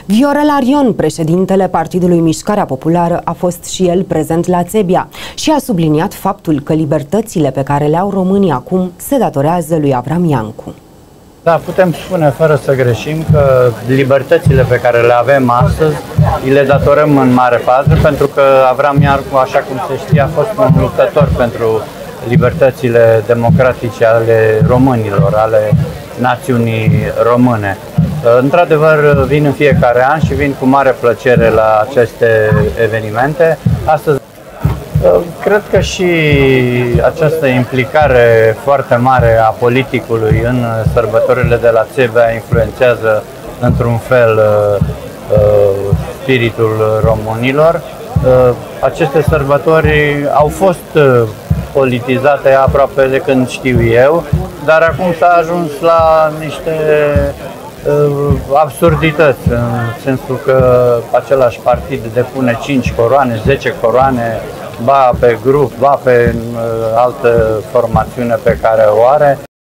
Viorel Arion, președintele Partidului Mișcarea Populară, a fost și el prezent la Țebia și a subliniat faptul că libertățile pe care le au românii acum se datorează lui Avram Iancu. Da, putem spune fără să greșim că libertățile pe care le avem astăzi le datorăm în mare fază, pentru că Avram Iancu, așa cum se știe, a fost un luptător pentru libertățile democratice ale românilor, ale națiunii române. Într-adevăr, vin în fiecare an și vin cu mare plăcere la aceste evenimente. Astăzi, cred că și această implicare foarte mare a politicului în sărbătorile de la Țebea influențează într-un fel spiritul românilor. Aceste sărbători au fost politizate aproape de când știu eu, dar acum s-a ajuns la niște absurdități, în sensul că același partid depune 5 coroane, 10 coroane, ba pe grup, ba pe altă formațiune pe care o are.